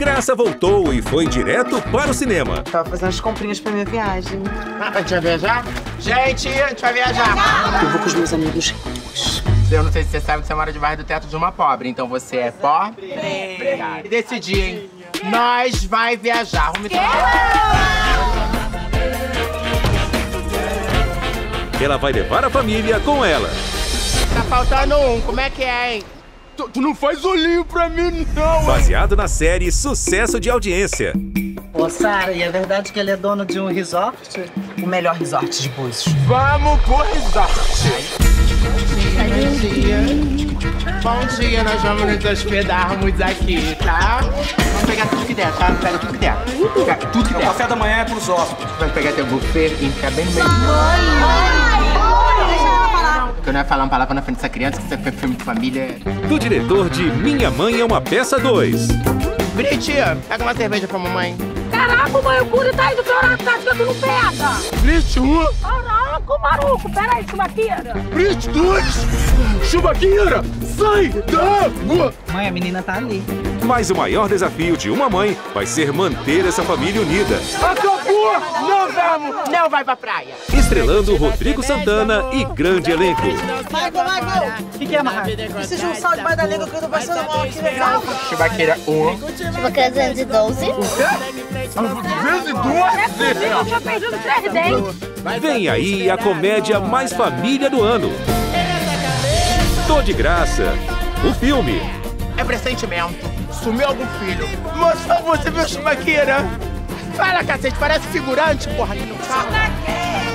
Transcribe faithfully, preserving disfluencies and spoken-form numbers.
Graça voltou e foi direto para o cinema. Tava fazendo as comprinhas pra minha viagem. Ah, a gente vai viajar? Gente, a gente vai viajar. Eu vou com os meus amigos. Eu não sei se você sabe que você mora debaixo do teto de uma pobre, então você é pobre. Obrigado. Decidi, hein? Nós vai viajar. Vamos me Ela vai levar a família com ela. Tá faltando um, como é que é, hein? Tu, tu não faz olhinho pra mim, não, hein? Baseado na série Sucesso de Audiência. Ô, Sara, e é verdade que ele é dono de um resort? O melhor resort de Búzios. Vamos pro resort. Bom dia. Bom dia, nós vamos nos hospedarmos aqui, tá? Vamos pegar tudo que der, tá? Pega tudo que der. Pega tudo que der. O café da manhã é pros hóspedes. Vai pegar teu buffet e ficar bem no meio. Porque eu não ia falar uma palavra na frente dessa criança, que isso é filme de família. Do diretor de Minha Mãe é uma Peça dois. Brit, pega uma cerveja pra mamãe. Caraca, mãe, o Curi tá indo chorar, tá que tu não pega. Brit, um. Caraca, maluco, peraí, chubaqueira. Brit, dois. Chubaqueira, sai da água. Mãe, a menina tá ali. Mas o maior desafio de uma mãe vai ser manter essa família unida. Acabou! Não vamos! Não vai pra praia! Estrelando Rodrigo Santana e grande elenco. Michael, Michael! O que, que é, Marra? Precisa de um sal debaixo da língua que eu tô passando mal aqui, legal. Chubaqueira, um. Chubaqueira duzentos e doze. duzentos e doze? Eu tinha perdido três dentes. Vem aí a comédia mais família do ano. Tô de Graça, o filme. É pressentimento. Sumiu algum filho. Moça, você viu Chubaqueira? Fala, cacete, parece figurante, porra, que não fala.